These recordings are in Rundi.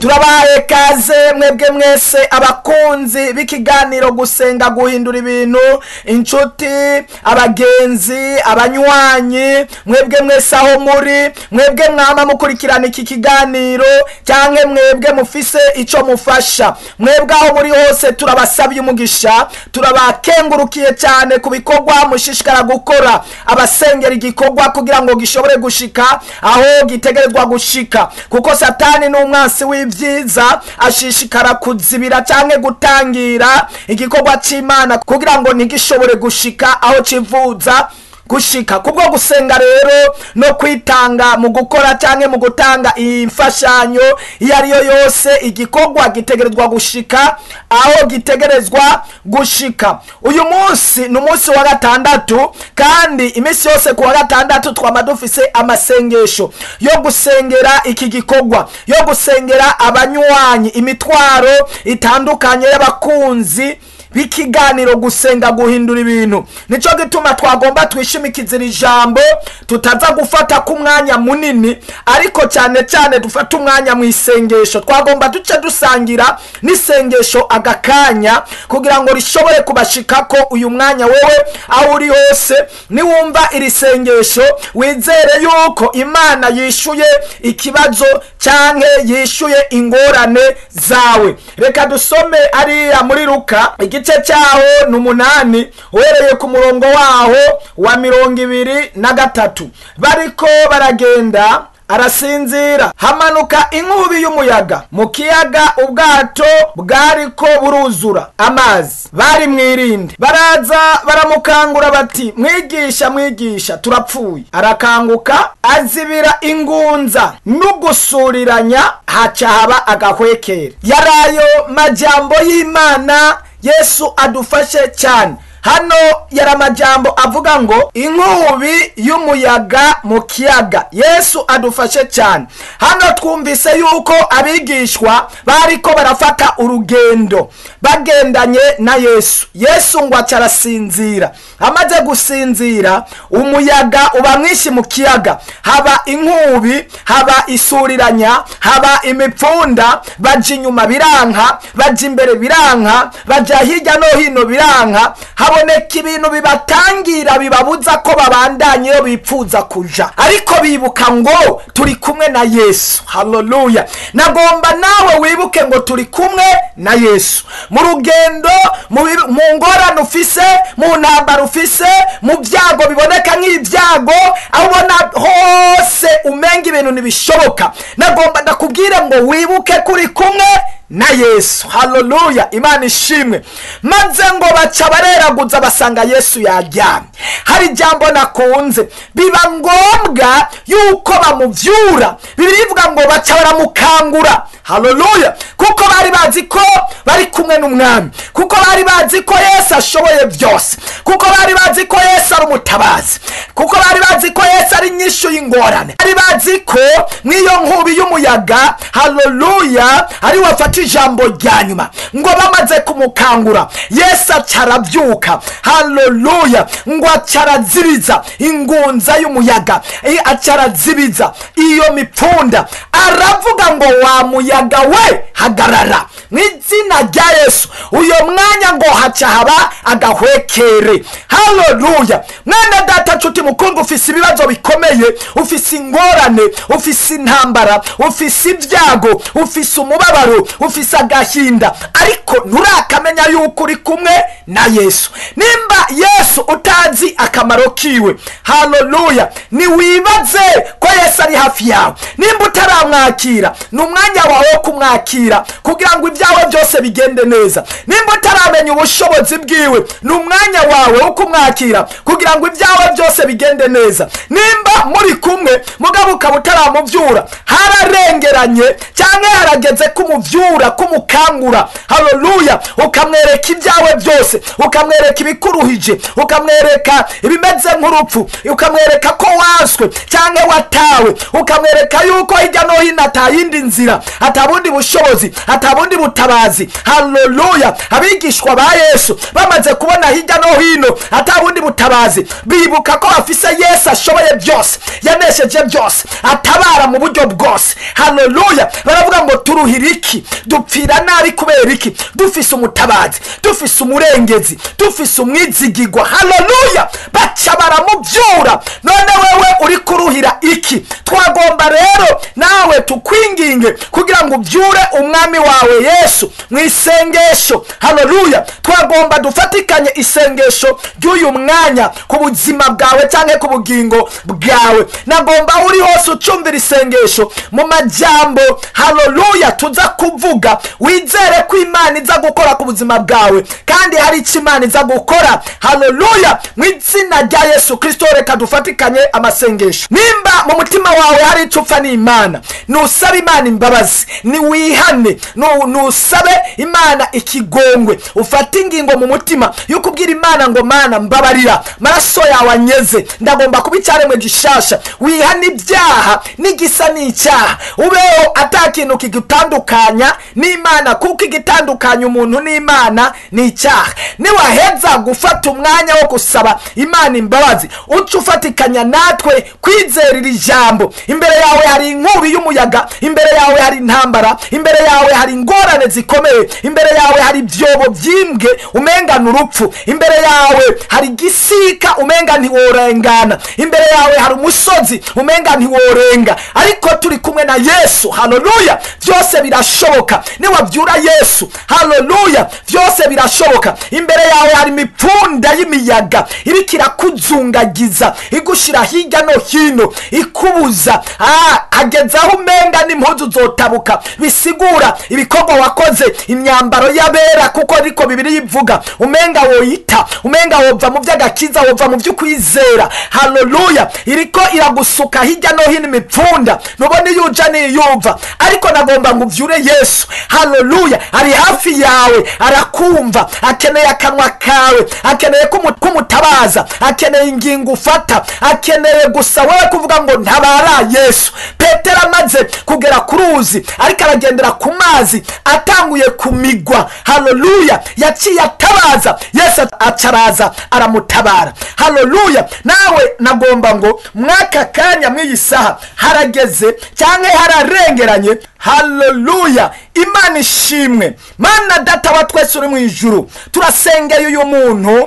turabaye kaze mwebwe mwese abakunzi b'ikiganiro gusenga guhindura ibintu, inshuti, abagenzi, abanywanyi, mwebwe mwese aho muri, mwebwe mwama mukurikirana iki kiganiro cyangwa mwebwe mufise ico mufasha, mwebwe aho muri hose turabasabye umugisha, turabakengurukiye cyane ku bikorwa mushishikara gukora, abasengera igikorwa kugira ngo gishobore gushika aho gitegerezwa gushika, kuko Satani n'umwansi w'ivyiza ashishikara kuzibira cyangwa gutangira igikorwa c'Imana kugira ngo ntigishobore gushika aho kivuza gushika. Kubwo gusenga rero no kwitanga mu gukora cyangwa mu gutanga imfashanyo iyo ariyo yose, igikorwa gitegerezwa gushika aho gitegerezwa gushika. Uyu munsi ni umunsi wa gatandatu, kandi iminsi yose ku wa gatandatu twama dufise amasengesho yo gusengera iki gikorwa, yo gusengera abanywanyi, imitwaro itandukanye y'abakunzi b'ikiganiro gusenga guhindura ibintu. Nico gituma twagomba twishimikizira ijambo, tutaza gufata ku mwanya munini, ariko cyane cyane dufata umwanya mu isengesho. Twagomba duce dusangira n'isengesho agakanya kugira ngo rishobore kubashikako uyu mwanya. Wewe aho uri hose niwumva iri sengesho wizere yuko Imana yishuye ikibazo canke yishuye ingorane zawe. Reka dusome ariya muri Luka igice cyaho ni 8 uhereye ku murongo waho wa 23. Bariko baragenda arasinzira, hamanuka inkubi y'umuyaga mu kiyaga, ubwato bwariko buruzura amazi, bari mwirinde. Baraza baramukangura bati, mwigisha mwigisha, turapfuye. Arakanguka azibira ingunza n'ugusuriranya, haca haba agahwekere. Yarayo majambo y'Imana. Yesu adufashe cyane. Hano yari amajambo avuga ngo inkubi y'umuyaga mu kiyaga. Yesu adufashe cyane. Hano twumvise yuko abigishwa bariko barafata urugendo bagendanye na Yesu. Yesu ngo acarasinzira. Amaze gusinzira, umuyaga uba mwinshi mu kiyaga, haba inkubi, haba isuriranya, haba imipfunda. Baje inyuma biranka, baje imbere biranka, baje hirya no hino biranka. Haboneka ibintu bibatangira bibabuza ko babandanye iyo bipfuza kuja, ariko bibuka ngo turi kumwe na Yesu. Haleluya. Nagomba nawe wibuke ngo turi kumwe na Yesu mu rugendo, mu ngorane ufise, mu ntambara ufise, mu byago biboneka nk'ibyago, aho ubona hose umenga ibintu ntibishoboka. Nagomba ndakubwire ngo wibuke kuri kumwe na Yesu. Haleluya. Imana ishimwe. Maze ngo baca bareraguza basanga Yesu yaryamye. Hari jambo nakunze, biba ngombwa yuko bamuvyura. Bibiliya ivuga ngo baca baramukangura. Haleluya. Kuko bari bazi ko bari kumwe n'umwami, kuko bari bazi ko Yesu ashoboye byose, kuko bari bazi ko Yesu ari umutabazi, kuko bari bazi ko Yesu ari nyishu y'ingorane. Bari bazi ko mwiyo nkubi y'umuyaga, haleluya, ari wafata ijambo rya nyuma. Ngo bamaze kumukangura, Yesu acarabyuka. Haleluya. Ngo acarazibiza ingunza y'umuyaga, acarazibiza iyo mipfunda. Aravuga ngo wa muyaga we hagarara mu izina rya Yesu. Uyo mwanya ngo haca haba agahwekere. Haleluya. Mwana data nshuti mukundwa, ufise ibibazo bikomeye, ufise ingorane, ufise intambara, ufise ibyago, ufise umubabaro, ufise agahinda, ariko nturakamenya yuko uri kumwe na Yesu. Nimba Yesu utazi akamaro kiwe, haleluya, ni wibaze ko Yesu ari hafi yawe. Nimba utaramwakira, ni umwanya wawe wo kumwakira kugira ngo ibyawe byose bigende neza. Nimba utaramenya ubushobozi bwiwe, ni umwanya wawe wo kumwakira kugira ngo ibyawe byose bigende neza. Nimba muri kumwe mugabo ukaba utaramuvyura, hararengeranye cyangwa harageze kumuvyura, kumukangura. Haleluya. Ukamwereka ibyawe byose, ukamwereka ibikuruhije, ukamwereka ibimeze nk'urupfu, ukamwereka ko waswe cyangwa watawe, ukamwereka yuko hirya no no hino atayindi nzira, atabundi bushobozi, atabundi butabazi. Haleluya. Abigishwa ba Yesu bamaze kubona hirya no hino atabundi butabazi, bibuka ko afise Yesu ashoboye byose, yanesheje byose, atabara mu buryo bwose. Haleluya. Baravuga ngo turuhira iki, dupfira nabi kubera iki, dufise umutabazi, dufise umurengezi, dufise umwizigirwa. Haleluya. Baca baramubyura. None wewe uri kuruhira iki? Twagomba rero nawe tukwinginge kugira ngo ubyure umwami wawe Yesu mu isengesho. Haleluya. Twagomba dufatikanye isengesho ry'uyu mwanya ku buzima bwawe cyangwa ku bugingo bwawe. Nagomba uri hose ucumvira isengesho mu majambo, haleluya, tuza kuvuga, wizere ko Imana iza gukora ku buzima bwawe kandi hari icyo Imana iza gukora. Haleluya. Mu izina rya Yesu Kristo reka dufatikanye amasengesho. Nimba mu mutima wawe hari icyo upfa n'Imana, nusabe Imana imbabazi, ni wihane, nusabe Imana ikigongwe, ufate ingingo mu mutima yo kubwira Imana ngo Mana mbabarira, maraso yawe anyeze, ndagomba kuba icyaremwe gishasha. Wihane ibyaha n'igisa n'icyaha, ubeho atakintu kigutandukanya n'Imana, kuko igitandukanya umuntu n'Imana ni icyaha. Niwaheza gufata umwanya wo gusaba Imana imbabazi, uca ufatikanya natwe kwizera iri jambo. Imbere yawe hari inkubi y'umuyaga, imbere yawe hari intambara, imbere yawe hari ingorane zikomeye, imbere yawe hari ibyobo byimbwe umengana urupfu, imbere yawe hari gisika umenga ntiworengana, imbere yawe hari umusozi umenga ntiworenga, ariko turi kumwe na Yesu. Haleluya. Byose birashoboka niwabyura Yesu. Haleluya. Byose birashoboka. Imbere yawe hari imipfunda y'imiyaga iriko irakuzungagiza, igushira hirya no hino, ikubuza ageza aho umenga n'impuzu zotabuka, bisigura ibikorwa wakoze, imyambaro y'abera, kuko ariko Bibiri yivuga, umenga woyita, umenga wova mu by'agakiza, wova mu by'ukwizera. Haleluya. Iriko iragusuka hirya no hino imipfunda, nubone yuja niyumva, ariko nagomba ngo uvyure Yesu. Haleluya. Ari hafi yawe, arakumva, akeneye akanwa kawe, akeneye kumutabaza, akeneye ingingo ufata, akeneye gusa wewe kuvuga ngo ntabara Yesu. Petero amaze kugera ku ruzi, ariko aragendera ku mazi, atanguye kumigwa. Haleluya. Yaciye atabaza, Yesu acaraza aramutabara. Haleluya. Nawe nagomba ngo mwaka kanya mw'iyi saha harageze cyangwa hararengeranye. Haleluya. Imana ishimwe. Mana data wa twese uri mu ijuru, turasengeye uyu muntu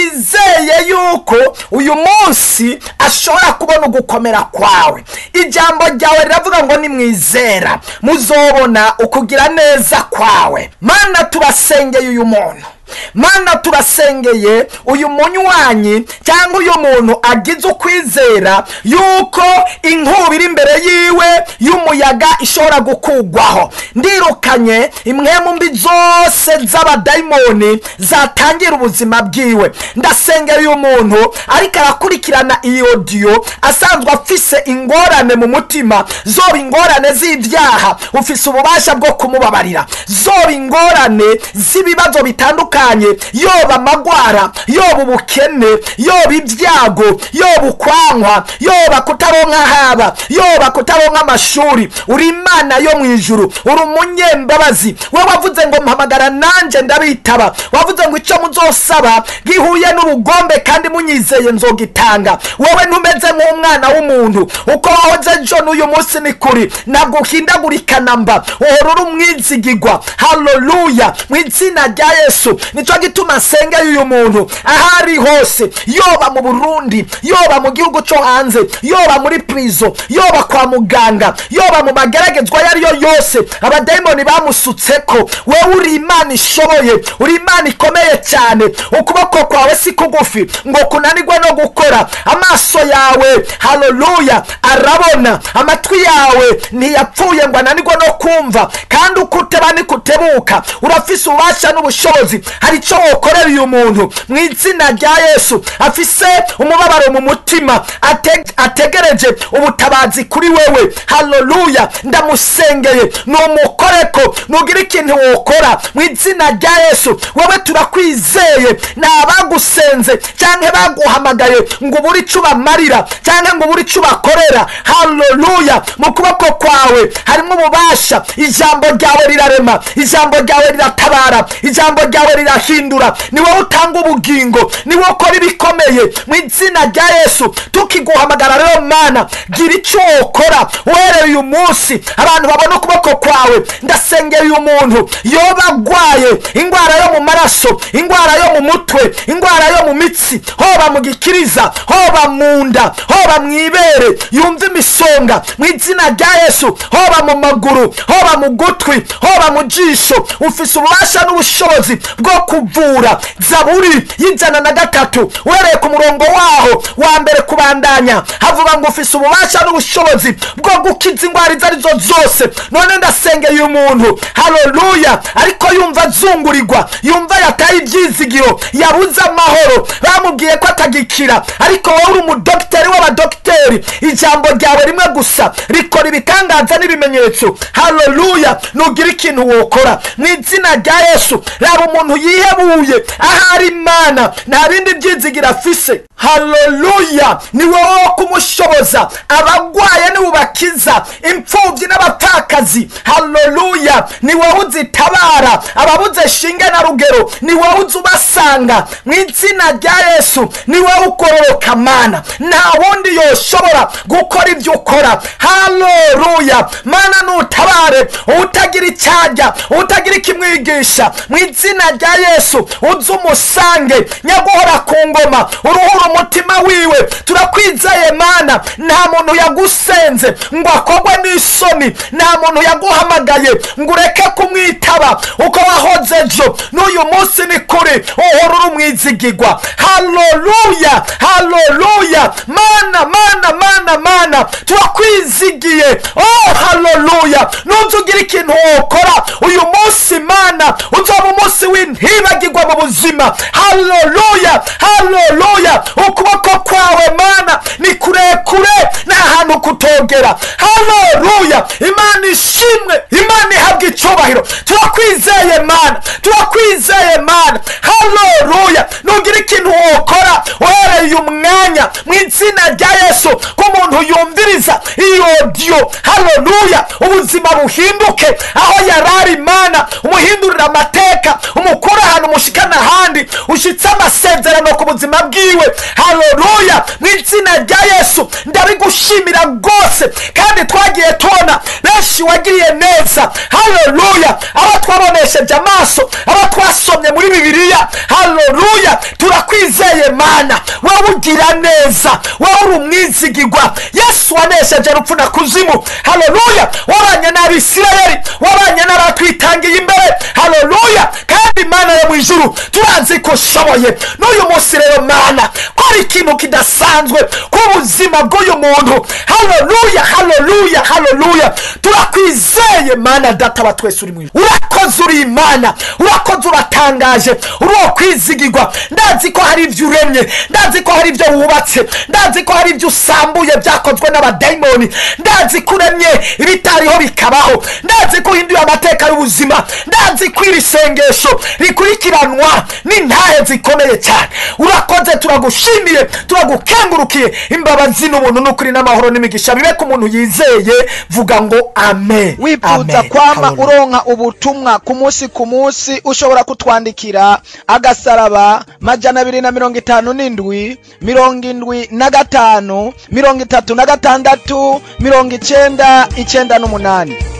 yizeye yuko uyu munsi ashobora kubona ugukomera kwawe. Ijambo ryawe riravuga ngo ni mwizera muzobona ukugira neza kwawe. Mana turasengeye uyu muntu, Mana turasengeye uyu munywanyi cyangwa uyu muntu agize ukwizera yuko inkubi iri imbere yiwe y'umuyaga ishobora gukugwaho. Ndirukanye imwemu mbi zose z'abadayimoni zatangira ubuzima bwiwe. Ndasengera uyu muntu ariko arakurikirana iyi audio, asanzwe afise ingorane mu mutima, zoba ingorane z'ibyaha, ufise ububasha bwo kumubabarira, zoba ingorane z'ibibazo bitandukanye, yoba amagwara, yoba ubukene, yoba ibyago, yoba ukwankwa, yoba kutaronka haba, yoba kutaronka amashuri. Uri Imana yo mu ijuru, uri umunyembabazi. We wavuze ngo mpamagara nanje ndabitaba, wavuze ngo icyo muzosaba gihuye n'ubugombe kandi munyizeye nzogitanga. Wowe ntumeze nk'umwana w'umuntu, uko wahoze ejo n'uyu munsi ni kuri, ntabwo uhindagurikana mba, uhora uri umwizigirwa. Haleluya. Mu izina rya Yesu nicyo gituma sengeye uyu muntu ahari hose, yoba mu Burundi, yoba mu gihugu cyo hanze, yoba muri prison, yoba kwa muganga, yoba mu mageragezwa yariyo yose abadayimoni bamusutseko. Wewe uri Imana ishoboye, uri Imana ikomeye cyane. Ukuboko kwawe si kugufi ngo kunanirwe no gukora, amaso yawe haleluya arabona, amatwi yawe ntiyapfuye ngo ananirwe no kumva, kandi ukuteba ni kutebuka. Urafise ubasha n'ubushobozi, hari icyo wokorera uyu muntu mu izina rya Yesu. Afise umubabaro mu mutima, ategereje ubutabazi kuri wewe. Haleluya. Ndamusengeye numukoreko, nugira ikintu wokora mu izina rya Yesu. Wewe turakwizeye, nabagusenze cyangwa baguhamagaye ngo buri icyo bamarira cyangwa ngo ubure icyo bakorera. Haleluya. Mu kuboko kwawe harimo ububasha. Ijambo ryawe rirarema, ijambo ryawe riratabara, ijambo ryawe rirahindura. Ni wowe utanga ubugingo, ni wowe ukora ibikomeye. Mu izina rya Yesu tukiguhamagara rero Mana, gira icyo ukora uhereye uyu munsi. Abantu babona ukuboko kwawe. Ndasengera uyu muntu yoba agwaye indwara yo mu maraso, indwara yo mu mutwe, indwara yo mu mitsi, hoba mu gikiriza, hoba mu nda, hoba mu ibere, yumva imisonga mu izina rya Yesu, hoba mu maguru, hoba mu gutwi, hoba mu jisho. Ufise ububasha n'ubushobozi bwo kuvura. Zaburi y'103 uhereye ku murongo waho wa mbere kubandanya havuga ngo ufise ububasha n'ubushobozi bwo gukiza indwara izo arizo zose. None ndasengeye uyu muntu, haleluya, ariko yumva azungurirwa, yumva yataye ibyizigiro, yabuze amahoro, bamubwiye ko atagikira, ariko wowe uri umudokiteri w'abadokiteri. Ijambo ryawe rimwe gusa rikora ibitangaza n'ibimenyetso. Haleluya. Nugira ikintu wokora mu izina rya Yesu. Raba umuntu yihebuye ahari Imana nta bindi byizigira afise. Haleluya. Ni wowe wo kumushoboza. Abagwaye ni ubakiza, imfubyi n'abapfakazi. Haleluya. Ni wowe uzitabara ababuze shinge na rugero. Ni wowe uzubasanga mu izina rya Yesu. Ni wowe ukororoka Mana, nta wundi yoshobora gukora ibyo ukora. Haleluya. Mana nutabare utagira icyajya, utagira ikimwigisha. Mu izina rya Yesu uzumusange nyaguhora ku ngoma, uruhura umutima wiwe. Turakwizeye Mana, nta muntu yagusenze ngo akogwe n'isoni, nta muntu yaguhamagaye ngo ureke kumwitaba uko wahoze ejo n'uyu munsi. Ni kuri uhora uri umwizigirwa. Haleluya. Haleluya. Mana, Mana, Mana, Mana, turakwizigiye. Oh haleluya. Nuzugira ikintu ukora uyu munsi Mana, uzoba umunsi w'intibagirwa mu buzima. Haleluya. Haleluya. Ukuboko kwawe Mana ni kurekure, nta hantu kutogera. Haleluya. Imana ishimwe, Imana ihabwa icyubahiro. Turakwizeye Mana, turakwizeye Mana. Haleluya. Nugira ikintu ukora uhereye uyu mwanya mu izina rya Yesu, ko umuntu yumviriza iyo audio. Haleluya. Ubuzima buhinduke aho yarari Mana, umuhindurira amateka, umukura ahantu mushikana ahandi, ushitse amasezerano ku buzima bwiwe. Haleluya. Mu izina rya Yesu ndabigushimira rwose, kandi twagiye tubona benshi wagiriye neza. Haleluya. Abo twabonesheje amaso, abo twasomye muri Bibiliya. Haleluya. Turakwizeye Mana, wowe ugira neza, wowe uri umwizigirwa. Yesu wanesheje urupfu na kuzimu. Haleluya. Wabanye n'Abisirayeli, wabanye n'abatwitangiye imbere. Haleluya. Kandi Mana yo mu ijuru turazi ko ushoboye n'uyu munsi rero Mana, kora ikintu kidasanzwe ku buzima bw'uyu muntu. Haleluya. Haleluya. Haleluya. Turakwizeye Mana data wa twese uri mwiza. Urakoze, uri Imana, urakoze, uratangaje, uri uwo kwizigirwa. Ndazi ko hari ibyo uremye, ndazi ko hari ibyo wubatse, ndazi ko hari ibyo usambuye byakozwe n'abadayimoni, ndazi ko uremye ibitariho bikabaho, ndazi ko uhinduye amateka y'ubuzima, ndazi ko iri sengesho rikurikiranwa n'intahe zikomeye cyane. Urakoze, turagushimiye, turagukengurukiye. Imbabazi n'ubuntu n'ukuri n'amahoro n'imigisha bibe ku muntu yizeye. Vuga ngo amen. Wifuza kwama uronka ubutumwa ku munsi ku munsi, ushobora kutwandikira agasaraba 257 75 36 99 98.